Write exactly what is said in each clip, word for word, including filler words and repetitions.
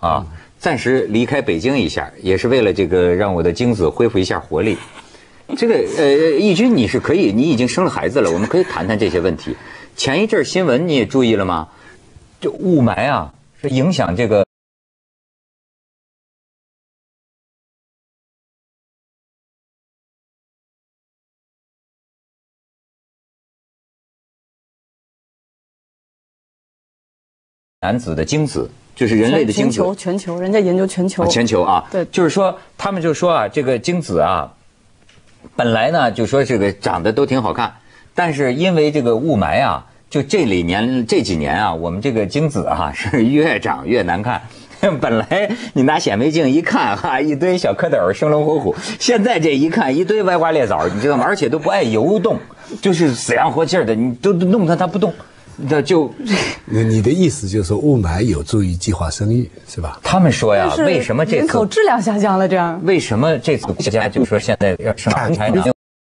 啊，暂时离开北京一下，也是为了这个让我的精子恢复一下活力。这个呃，义军你是可以，你已经生了孩子了，我们可以谈谈这些问题。前一阵新闻你也注意了吗？这雾霾啊，是影响这个男子的精子，就是人类的精子。 全球，全球，人家研究全球。 啊、全球啊， 对， 就是说他们就说啊，这个精子啊，本来呢就说这个长得都挺好看，但是因为这个雾霾啊。就这里年这几年啊，我们这个精子啊是越长越难看。本来你拿显微镜一看哈，一堆小蝌蚪生龙活虎，现在这一看一堆歪瓜裂枣，你知道吗？而且都不爱游动，就是死样活气的，你都弄它它不动，那就。 那你的意思就是说雾霾有助于计划生育是吧？ 他们说呀，为什么这次人口质量下降了？这样为什么这次国家就说现在要生孩子？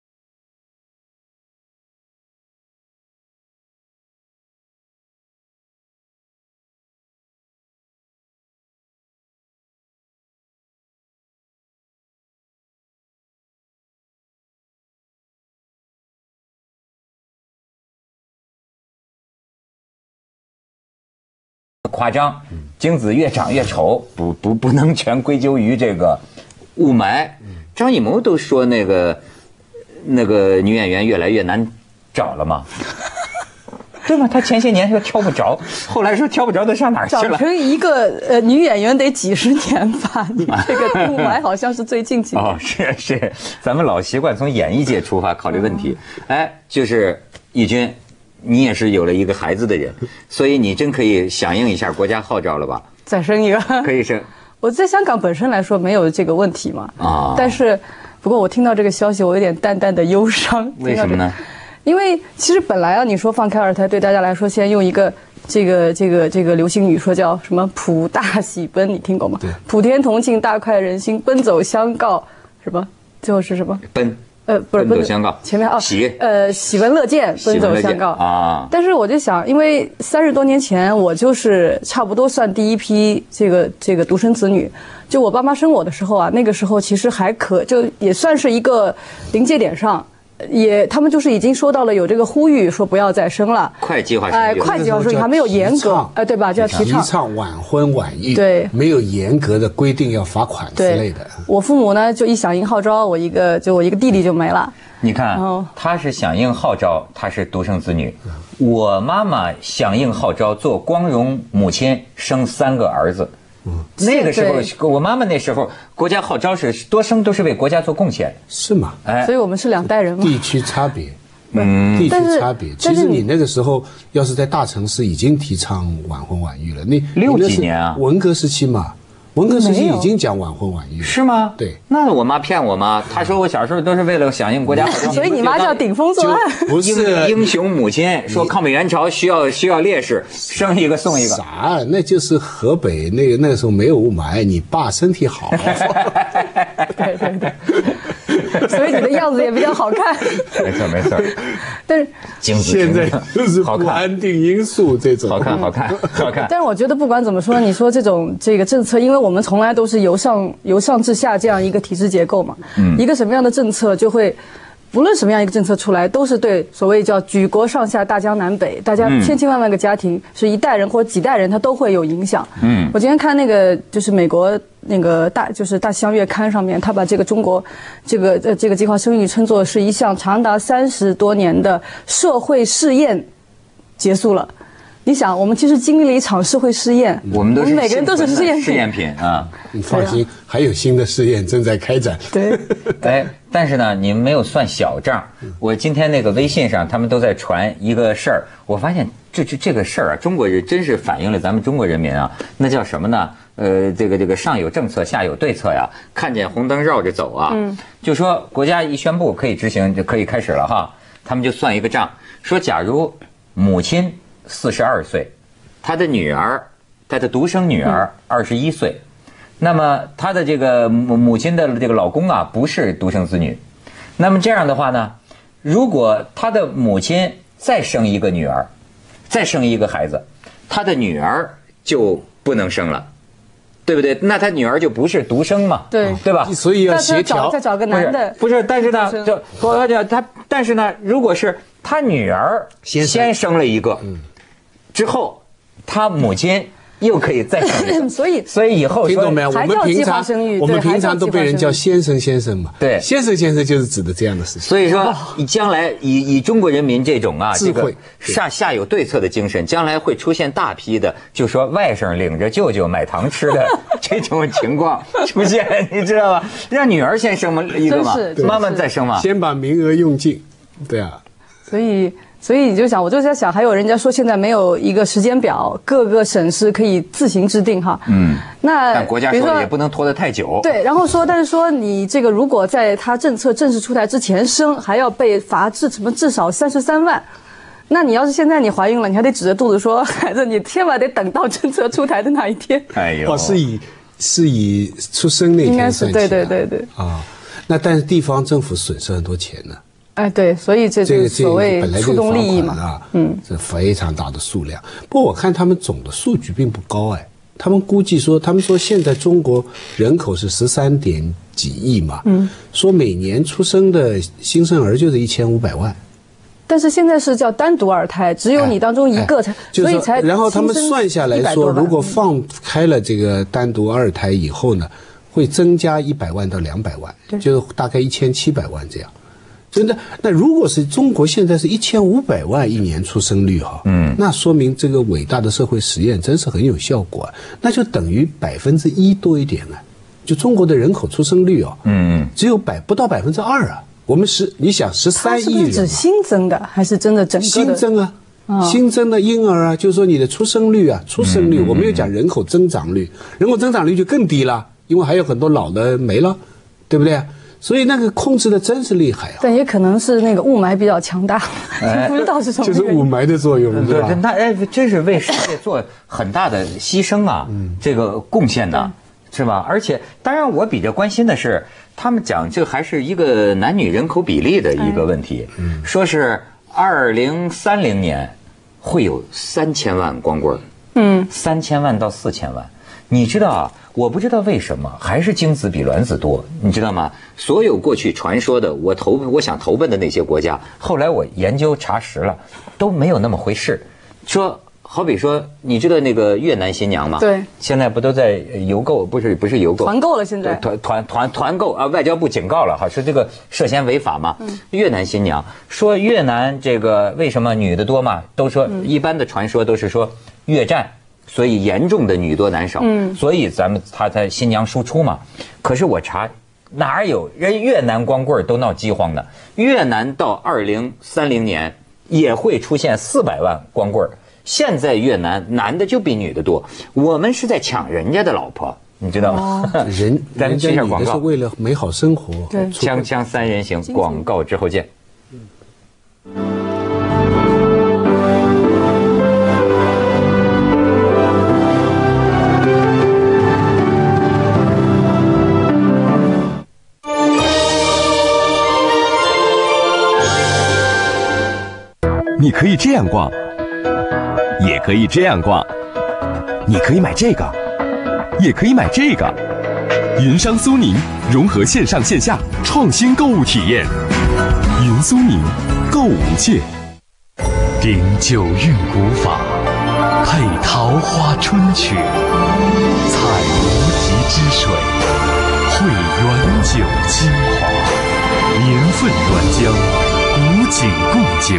夸张，精子越长越丑，不不不能全归咎于这个雾霾。张艺谋都说那个那个女演员越来越难找了嘛，对吗？他前些年说挑不着，后来说挑不着，他上哪儿去了？ 找成一个呃女演员得几十年吧？你这个雾霾好像是最近几年。 哦，是是，咱们老习惯从演艺界出发考虑问题。哎，就是义军。你也是有了一个孩子的人，所以你真可以响应一下国家号召了吧？ 再生一个， 可以生。 我在香港本身来说没有这个问题嘛，啊，但是不过我听到这个消息，我有点淡淡的忧伤。 为什么呢？ 因为其实本来啊，你说放开二胎对大家来说，现在用一个这个这个这个流行语说叫什么“普大喜奔”，你听过吗？ 对， 普天同庆，大快人心，奔走相告，什么？最后是什么？ 奔。 呃，不是奔走相告， 前面哦， 喜， 呃，喜闻乐见，奔走相告啊。 但是我就想，因为三十多年前，我就是差不多算第一批这个这个独生子女。就我爸妈生我的时候啊，那个时候其实还可，就也算是一个临界点上。也，他们就是已经说到了有这个呼吁，说不要再生了， 快计划生育， 哎，快计划生育还没有严格，哎，对吧？叫提倡提倡晚婚晚育， 对， 没有严格的规定要罚款之类的。 我父母呢，就一响应号召，我一个就我一个弟弟就没了。 你看，他是响应号召，他是独生子女。我妈妈响应号召，做光荣母亲，生三个儿子。嗯，那个时候，我妈妈那时候，国家号召是多生都是为国家做贡献， 是吗？ 哎，所以我们是两代人嘛。 地区差别，嗯，地区差别。其实你那个时候要是在大城市已经提倡晚婚晚育了，那六几年啊， 文革时期嘛。文革时期已经讲晚婚晚育， 是吗？ 对， 那我妈骗我吗？她说我小时候都是为了响应国家号召， 所以你妈叫顶风作案， 不是英雄母亲说抗美援朝需要需要烈士，生一个送一个。 啥？那就是河北那个那个时候没有雾霾，你爸身体好。 对对对，所以你的样子也比较好看。 没错没错， 但是现在就是不安定因素这种， 好看好看好看。 但是我觉得不管怎么说，你说这种这个政策，因为我们从来都是由上由上至下这样一个体制结构嘛，嗯，一个什么样的政策就会，不论什么样一个政策出来，都是对所谓叫举国上下大江南北，大家千千万万个家庭，是一代人或者几代人，它都会有影响。嗯，我今天看那个就是美国那个大就是大西洋月刊上面，他把这个中国这个呃这个计划生育称作是一项长达三十多年的社会试验结束了。你想，我们其实经历了一场社会试验， 我们都是每个人都是试验试验品啊。 你放心，还有新的试验正在开展。 对， 哎，但是呢，你们没有算小账。我今天那个微信上，他们都在传一个事儿，我发现这这这个事儿啊，中国人真是反映了咱们中国人民啊，那叫什么呢？呃，这个这个上有政策，下有对策呀。看见红灯绕着走啊，嗯，就说国家一宣布可以执行，就可以开始了哈。他们就算一个账，说假如母亲四十二岁，他的女儿，他的独生女儿二十一岁，那么他的这个母母亲的这个老公啊，不是独生子女，那么这样的话呢，如果他的母亲再生一个女儿，再生一个孩子，他的女儿就不能生了， 对不对？那他女儿就不是独生嘛， 对对吧？ 所以要协调， 再找个男的， 不是，但是呢，就我讲他，但是呢，如果是他女儿先生了一个，之后他母亲又可以再生一个， 所以所以以后听懂没有？我们平常我们平常都被人叫先生先生嘛， 对， 先生先生就是指的这样的事情。 所以说，你将来以以中国人民这种啊， 智慧下下有对策的精神，将来会出现大批的，就说外甥领着舅舅买糖吃的这种情况出现，你知道吧？让女儿先生嘛一个嘛，妈妈再生嘛， 先把名额用尽，对啊。 所以。所以你就想，我就在想，还有人家说现在没有一个时间表，各个省市可以自行制定哈。嗯。那但国家说也不能拖得太久。 对，然后说，但是说你这个如果在他政策正式出台之前生，还要被罚至什么至少三十三万。那你要是现在你怀孕了，你还得指着肚子说，孩子，你千万得等到政策出台的那一天。 哎呦。 哦，是以是以出生那天算起。应该是对对对对。 啊、哦，那但是地方政府损失很多钱呢。 哎，对，所以这就是所谓触动利益嘛， 啊，嗯，这非常大的数量。不过我看他们总的数据并不高，哎，他们估计说，他们说现在中国人口是十三点几亿嘛，嗯，说每年出生的新生儿就是一千五百万。 但是现在是叫单独二胎，只有你当中一个才， 哎哎、所以才。 然后他们算下来说，如果放开了这个单独二胎以后呢，会增加一百万到两百万，就是大概一千七百万这样。真的，那如果是中国现在是一千五百万一年出生率哈，嗯，那说明这个伟大的社会实验真是很有效果，那就等于百分之一多一点了，就中国的人口出生率哦，嗯，只有百不到百分之二啊。我们十，你想十三亿人， 是指新增的还是真的整个的？ 新增啊，哦、新增的婴儿啊，就是说你的出生率啊，出生率，嗯、我们又讲人口增长率，人口增长率就更低了，因为还有很多老的没了，对不对？所以那个控制的真是厉害啊！ 但也可能是那个雾霾比较强大，哎、不知道是什么。 就是雾霾的作用，对吧？ 那哎，真是为世界做很大的牺牲啊，嗯、这个贡献呢，是吧？而且，当然我比较关心的是，他们讲这还是一个男女人口比例的一个问题，哎、说是二零三零年会有三千万光棍，嗯，三千万到四千万，你知道啊？我不知道为什么还是精子比卵子多，你知道吗？所有过去传说的我投我想投奔的那些国家，后来我研究查实了，都没有那么回事。说好比说，你知道那个越南新娘吗？ 对， 现在不都在邮购？不是不是邮购， 团购了。现在团团团团购啊！外交部警告了哈，说这个涉嫌违法嘛。嗯、越南新娘说越南这个为什么女的多嘛？都说一般的传说都是说越战。所以严重的女多男少，嗯，所以咱们他才新娘输出嘛。可是我查哪有人越南光棍都闹饥荒的？越南到二零三零年也会出现四百万光棍。现在越南男的就比女的多，我们是在抢人家的老婆，你知道吗？ 哦、人咱们接下广告是为了美好生活。 对， 锵锵三人行，广告之后见。 你可以这样逛，也可以这样逛，你可以买这个，也可以买这个。云商苏宁融合线上线下创新购物体验，云苏宁购物界。顶九韵古法，配桃花春曲，采无极之水，汇原酒精华，年份原浆，古井贡酒。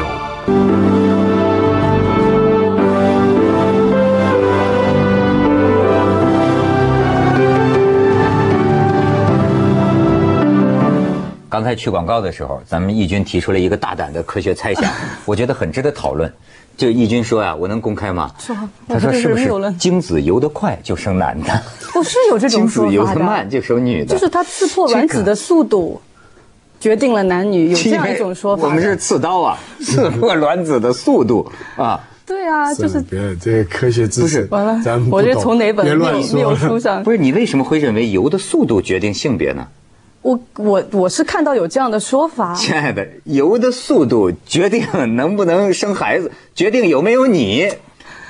刚才去广告的时候，咱们义军提出了一个大胆的科学猜想，我觉得很值得讨论。就义军说呀、啊，我能公开吗？ 说， 他说是不是精子游得快就生男的？ 不是有这种说法的。 精子游得慢就生女的。 就是它刺破卵子的速度。决定了男女，有这样一种说法。 我们是刺刀啊，刺破卵子的速度啊。 对啊，就是别这个科学知识， 完了， 咱们我这从哪本乱谬书上？ 不是你为什么会认为游的速度决定性别呢？ 我我我是看到有这样的说法。 亲爱的，游的速度决定能不能生孩子，决定有没有你。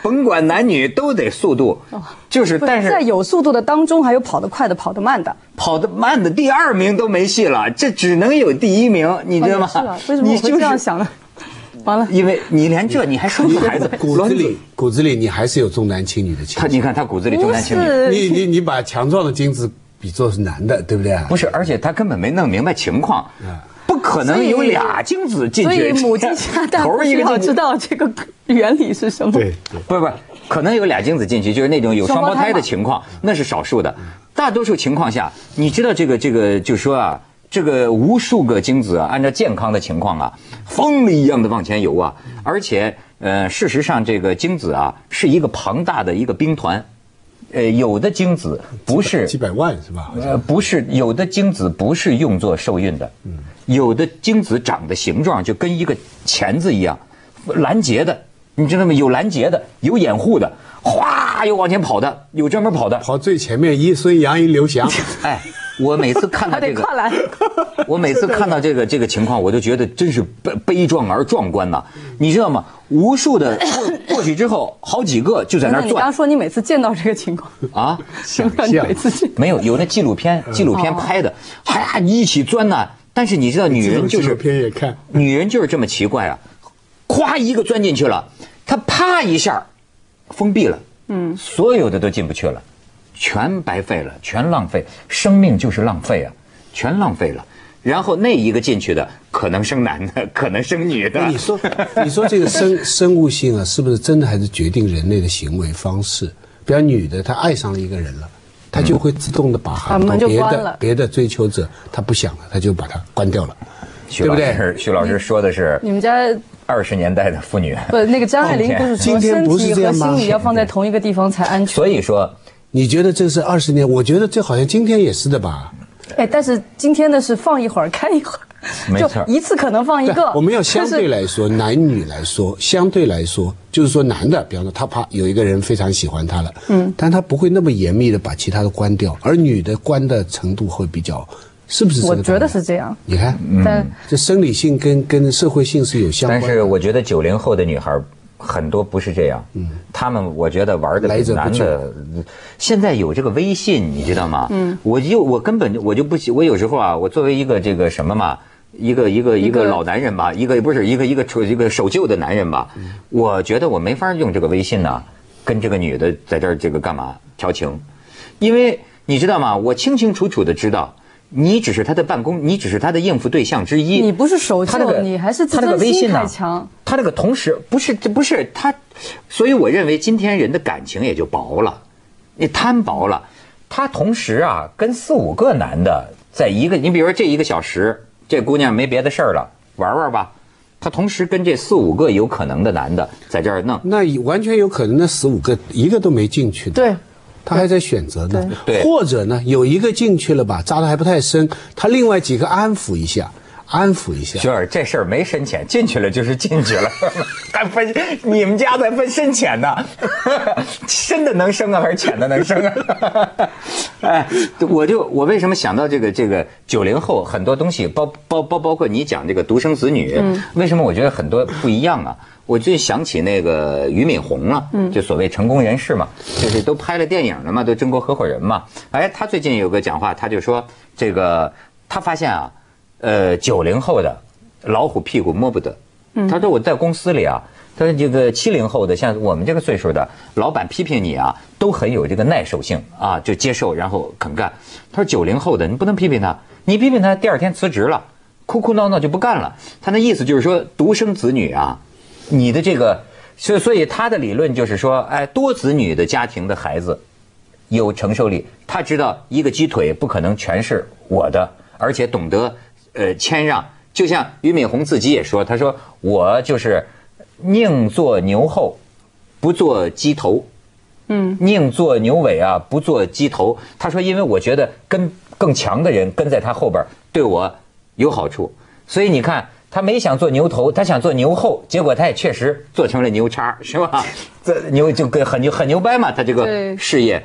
甭管男女都得速度，就是但是在有速度的当中，还有跑得快的、跑得慢的。 跑得慢的第二名都没戏了，这只能有第一名，你知道吗？ 是啊，为什么我会这样想呢？完了， 因为你连这你还生个孩子， 骨子里骨子里你还是有重男轻女的倾向。 他你看他骨子里重男轻女， 你你你把强壮的精子比作是男的，对不对？ 不是，而且他根本没弄明白情况，不可能有俩精子进去。 所以母鸡下蛋不需要知道这个原理是什么。 对， 不是不是，可能有俩精子进去，就是那种有双胞胎的情况，那是少数的。大多数情况下，你知道这个这个，就说啊。这个无数个精子啊，按照健康的情况啊，风一样的往前游啊，而且呃，事实上这个精子啊是一个庞大的一个兵团，呃，有的精子不是几百万是吧？ 呃，不是，有的精子不是用作受孕的，嗯，有的精子长的形状就跟一个钳子一样，拦截的，你知道吗？有拦截的，有掩护的，哗，有往前跑的，有专门跑的， 跑最前面一孙杨一刘翔， 哎。我每次看到这个，我每次看到这个这个情况，我就觉得真是悲悲壮而壮观呐！你知道吗？无数的过过去之后，好几个就在那儿转。 你刚说你每次见到这个情况啊？ 想象没有，有那纪录片，纪录片拍的，哎呀，一起钻呐！但是你知道，女人就是纪录片也看， 女人就是这么奇怪啊！咵一个钻进去了，她啪一下封闭了，嗯，所有的都进不去了。全白费了，全浪费，生命就是浪费啊，全浪费了。然后那一个进去的，可能生男的，可能生女的。 你说，你说这个生生物性啊，是不是真的还是决定人类的行为方式？比方女的，她爱上了一个人了，她就会自动的把很多别的别的追求者，她不想了，她就把它关掉了，对不对？ 徐老师说的是你们家二十年代的妇女。 不，那个张爱玲不是说身体和心理要放在同一个地方才安全？ 所以说。 你觉得这是二十年？我觉得这好像今天也是的吧。 哎，但是今天的是放一会儿开一会儿，就一次可能放一个。 我们要相对来说，男女来说，相对来说，就是说男的，比方说他怕有一个人非常喜欢他了，嗯，但他不会那么严密的把其他的关掉，而女的关的程度会比较，是不是这个？ 我觉得是这样。 你看， 但这生理性跟跟社会性是有相关的。 但是我觉得九零后的女孩。很多不是这样，嗯，他们我觉得玩的比男的，现在有这个微信，你知道吗？嗯，我就我根本我就不我有时候啊，我作为一个这个什么嘛，一个一个一个老男人吧，一个不是一个一个一个守旧的男人吧，嗯、我觉得我没法用这个微信呢、啊，跟这个女的在这儿这个干嘛调情，因为你知道吗？我清清楚楚的知道。你只是他的办公，你只是他的应付对象之一。 你不是守旧，那个、你还是自尊心太强。 他那个同时不是，这不是他，所以我认为今天人的感情也就薄了，也摊薄了。他同时啊，跟四五个男的在一个，你比如说这一个小时，这姑娘没别的事儿了，玩玩吧。他同时跟这四五个有可能的男的在这儿弄， 那完全有可能那四五个一个都没进去的。 对。 他还在选择呢， 对， 或者呢，有一个进去了吧，扎得还不太深，他另外几个安抚一下，安抚一下。 雪儿，这事儿没深浅，进去了就是进去了，还分你们家在分深浅呢，深的能生啊，还是浅的能生啊？哎，我就我为什么想到这个这个九零后很多东西，包包包包括你讲这个独生子女，嗯、为什么我觉得很多不一样啊？我就想起那个俞敏洪了，嗯，就所谓成功人士嘛，就是都拍了电影了嘛，都中国合伙人嘛。哎，他最近有个讲话，他就说这个他发现啊，呃，九零后的老虎屁股摸不得。他说我在公司里啊，他说这个七零后的像我们这个岁数的老板批评你啊，都很有这个耐受性啊，就接受然后肯干。他说九零后的你不能批评他，你批评他第二天辞职了，哭哭闹闹就不干了。他那意思就是说独生子女啊。你的这个，所以所以他的理论就是说，哎，多子女的家庭的孩子有承受力，他知道一个鸡腿不可能全是我的，而且懂得呃谦让。就像俞敏洪自己也说，他说我就是宁做牛后，不做鸡头，嗯，宁做牛尾啊，不做鸡头。他说，因为我觉得跟更强的人跟在他后边对我有好处，所以你看。他没想做牛头，他想做牛后，结果他也确实做成了牛叉，是吧？这牛就跟很牛很牛掰嘛，他这个事业。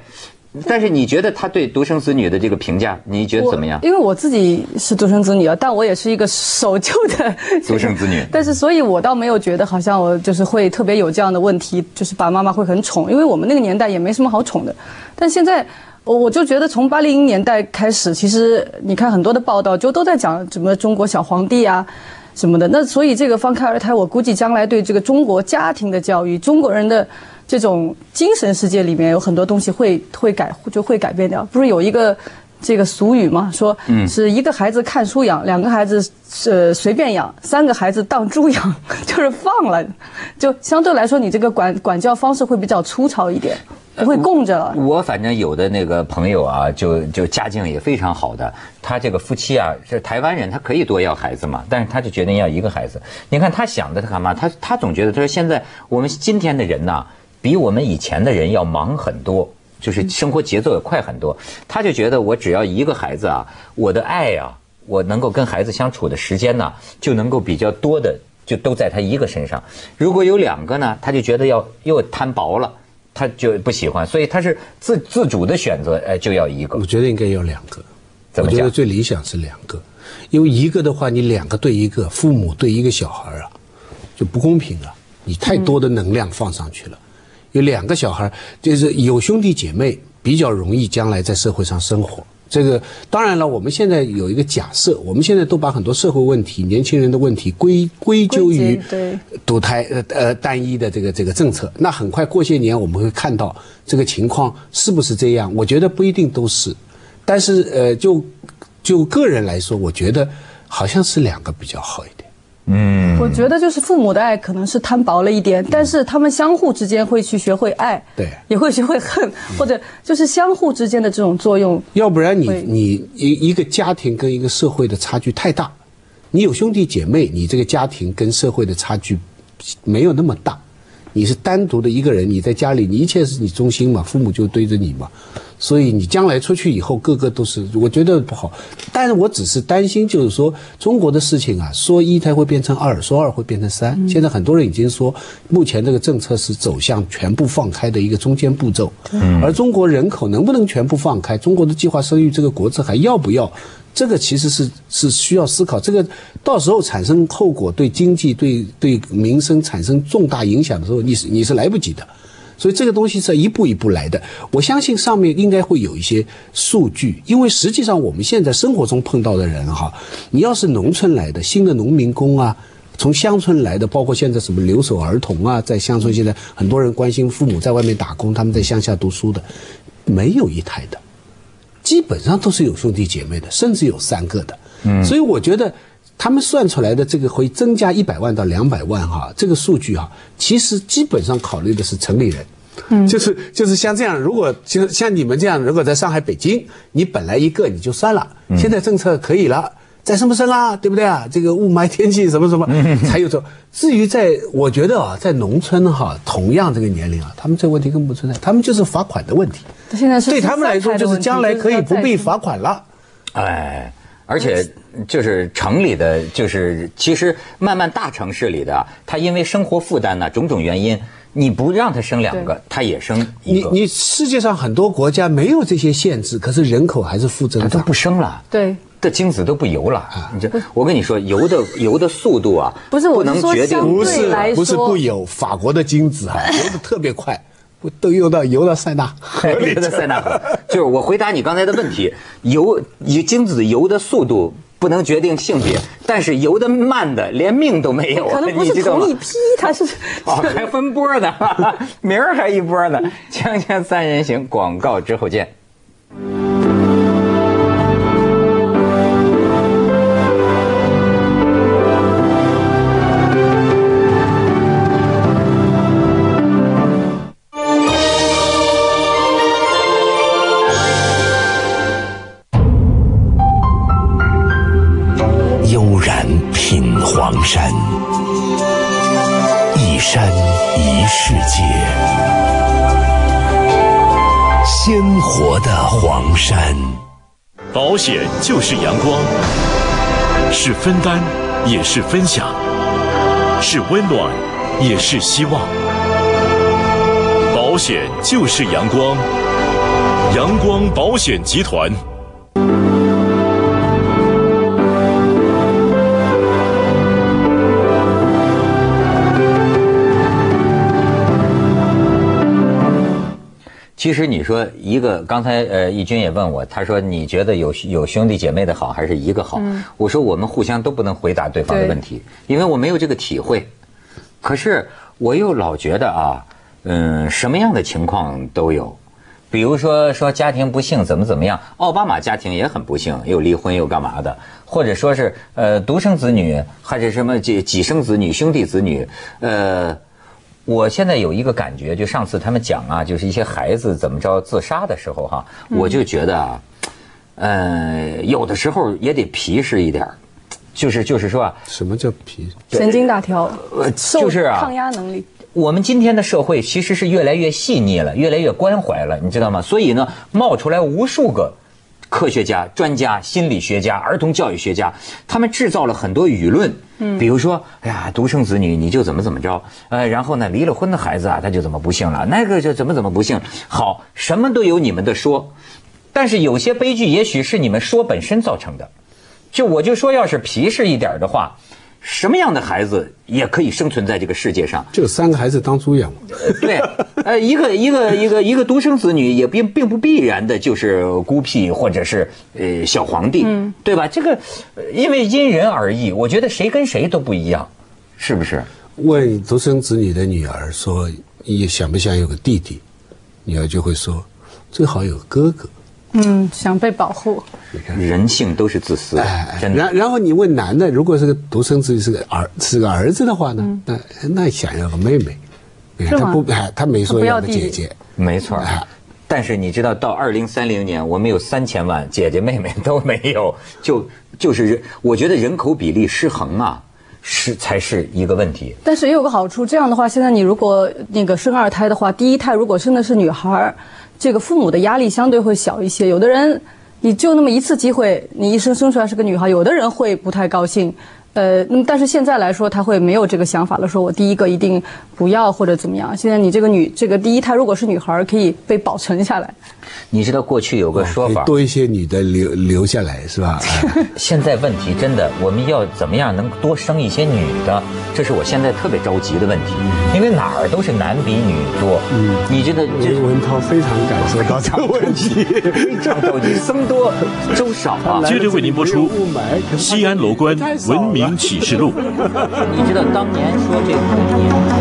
但是你觉得他对独生子女的这个评价，你觉得怎么样？ 因为我自己是独生子女啊，但我也是一个守旧的独生子女。 但是，所以我倒没有觉得好像我就是会特别有这样的问题，就是爸爸妈妈会很宠，因为我们那个年代也没什么好宠的。但现在，我就觉得从八零年代开始，其实你看很多的报道就都在讲什么中国小皇帝啊什么的。那所以这个放开二胎，我估计将来对这个中国家庭的教育，中国人的这种精神世界里面有很多东西会会改就会改变掉。不是有一个这个俗语嘛，说是一个孩子看书养，两个孩子呃随便养，三个孩子当猪养，就是放了，就相对来说你这个管管教方式会比较粗糙一点，不会供着了。 我反正有的那个朋友啊，就就家境也非常好的，他这个夫妻啊是台湾人，他可以多要孩子嘛，但是他就决定要一个孩子。你看他想的他干嘛？他他总觉得他说现在我们今天的人呐，比我们以前的人要忙很多，就是生活节奏也快很多。他就觉得我只要一个孩子啊，我的爱啊，我能够跟孩子相处的时间呢，就能够比较多的就都在他一个身上。如果有两个呢，他就觉得要又摊薄了，他就不喜欢，所以他是自自主的选择，哎，就要一个。 我觉得应该要两个， 怎么讲？ 我觉得最理想是两个，因为一个的话，你两个对一个，父母对一个小孩啊，就不公平了，你太多的能量放上去了。嗯，有两个小孩，就是有兄弟姐妹，比较容易将来在社会上生活。这个当然了，我们现在有一个假设，我们现在都把很多社会问题、年轻人的问题归归咎于独胎呃呃单一的这个这个政策。那很快过些年我们会看到这个情况是不是这样？我觉得不一定都是，但是呃就就个人来说，我觉得好像是两个比较好一点。 嗯， 我觉得就是父母的爱可能是摊薄了一点，但是他们相互之间会去学会爱， 对， 也会学会恨，或者就是相互之间的这种作用。 要不然你你一一个家庭跟一个社会的差距太大，你有兄弟姐妹，你这个家庭跟社会的差距没有那么大，你是单独的一个人，你在家里你一切是你中心嘛，父母就对着你嘛。所以你将来出去以后，个个都是，我觉得不好。但是我只是担心，就是说中国的事情啊，说一它会变成二，说二会变成三。嗯、现在很多人已经说，目前这个政策是走向全部放开的一个中间步骤。嗯、而中国人口能不能全部放开，中国的计划生育这个国策还要不要？这个其实是是需要思考，这个到时候产生后果，对经济、对对民生产生重大影响的时候，你是你是来不及的。所以这个东西是一步一步来的，我相信上面应该会有一些数据，因为实际上我们现在生活中碰到的人哈，你要是农村来的新的农民工啊，从乡村来的，包括现在什么留守儿童啊，在乡村现在很多人关心父母在外面打工，他们在乡下读书的，没有一胎的，基本上都是有兄弟姐妹的，甚至有三个的。嗯，所以我觉得他们算出来的这个会增加一百万到两百万哈，这个数据哈，其实基本上考虑的是城里人。嗯，就是就是像这样，如果就像你们这样，如果在上海、北京，你本来一个你就算了，现在政策可以了，再生不生啊，对不对啊？这个雾霾天气什么什么，才有这。至于在，我觉得啊，在农村哈，同样这个年龄啊，他们这个问题根本不存在，他们就是罚款的问题。 现在是对他们来说，就是将来可以不被罚款了。 哎。而且就是城里的，就是其实慢慢大城市里的，他因为生活负担呢种种原因，你不让他生两个，他也生一个。 你你世界上很多国家没有这些限制，可是人口还是负增长， 他都不生了。 对。 这精子都不游了，啊、你这我跟你说，游的游的速度啊， 不是不能决定， 不是不是不游，法国的精子啊游的特别快。都游到游到塞纳河里， 游到塞纳河，就是我回答你刚才的问题，游精子游的速度不能决定性别，但是游的慢的连命都没有， 可能不是同一批，它是哦还分波呢，明儿还一波呢。锵锵三人行，广告之后见。 黄山，一山一世界，鲜活的黄山。 保险就是阳光，是分担，也是分享，是温暖，也是希望。保险就是阳光， 阳光保险集团。 其实你说一个，刚才呃义军也问我，他说你觉得有有兄弟姐妹的好还是一个好？嗯、我说我们互相都不能回答对方的问题，因为我没有这个体会。可是我又老觉得啊，嗯，什么样的情况都有。比如说说家庭不幸怎么怎么样，奥巴马家庭也很不幸，又离婚又干嘛的，或者说是呃独生子女，还是什么几几生子女、兄弟子女，呃。我现在有一个感觉，就上次他们讲啊，就是一些孩子怎么着自杀的时候哈、啊，嗯、我就觉得啊，呃，有的时候也得皮实一点，就是就是说啊， 什么叫皮？ 神经大条， 呃，就是啊， 抗压能力。 我们今天的社会其实是越来越细腻了，越来越关怀了，你知道吗？所以呢，冒出来无数个科学家、专家、心理学家、儿童教育学家，他们制造了很多舆论。嗯，比如说，哎呀，独生子女你就怎么怎么着，呃，然后呢，离了婚的孩子啊，他就怎么不幸了，那个就怎么怎么不幸。好，什么都有你们的说，但是有些悲剧也许是你们说本身造成的。就我就说，要是皮实一点的话，什么样的孩子也可以生存在这个世界上。 就三个孩子当猪养。 对，呃，一个一个一个一个独生子女也并并不必然的就是孤僻或者是呃小皇帝，嗯，对吧？这个因为因人而异，我觉得谁跟谁都不一样，是不是？ 问独生子女的女儿说：“你想不想有个弟弟？”女儿就会说：“最好有哥哥。” 嗯，想被保护。 人性都是自私的，哎、真的。 然然后你问男的，如果是个独生子女，是个儿是个儿子的话呢，嗯、那那想要个妹妹，他不哎，他没说要个姐姐， 没错。哎、但是你知道，到二零三零年，我们有三千万姐姐妹妹都没有，就就是我觉得人口比例失衡啊。是才是一个问题， 但是也有个好处，这样的话，现在你如果那个生二胎的话，第一胎如果生的是女孩，这个父母的压力相对会小一些。有的人你就那么一次机会，你一生生出来是个女孩，有的人会不太高兴。呃，那么但是现在来说，他会没有这个想法了，说我第一个一定不要或者怎么样。现在你这个女这个第一胎如果是女孩，可以被保存下来。 你知道过去有个说法， 多一些女的留留下来是吧？ 现在问题真的，我们要怎么样能多生一些女的？这是我现在特别着急的问题，因为哪儿都是男比女多。嗯，你觉得这文涛非常感受到这个问题， 非常着急，僧多粥少啊。 接着为您播出《西安楼观文明启示录》。 你知道当年说这个。